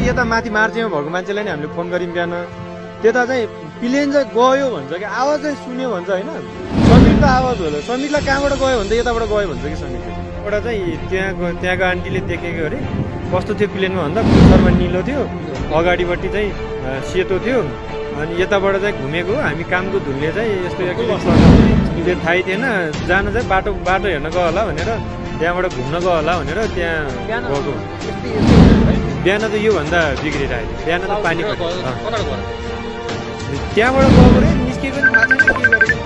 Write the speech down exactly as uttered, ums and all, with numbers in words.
यता माथि मार्चेमा भएको मान्छेलाई नि हामीले फोन गऱ्यौँ बिहान त्यता चाहिँ प्लेन चाहिँ गयो भन्छ कि आवाज चाहिँ सुन्यो भन्छ होइन समीरको आवाज होला समीरलाई कहाँबाट गयो भने त यताबाट गयो भन्छ कि समीरले एउटा चाहिँ त्यहाँको त्यहाँको आन्टीले देखेको अरे कस्तो थियो प्लेनमा भन्दा पुच्छरमा निलो थियो अगाडिपट्टि चाहिँ सेतो थियो अनि यताबाट चाहिँ घुमेको हामी कामको धुलले चाहिँ यस्तो त्यो थाहै थिएन जान चाहिँ बाटो बाटो हेर्न गयो होला भनेर त्यहाँबाट घुम्न गयो होला भनेर त्यहाँ गएको बिहान त योभन्दा बिग्रेर आयो बिहान त पानी त्यहाँबाट गएको रे निस्केको पनि थाहा छैन के गरेको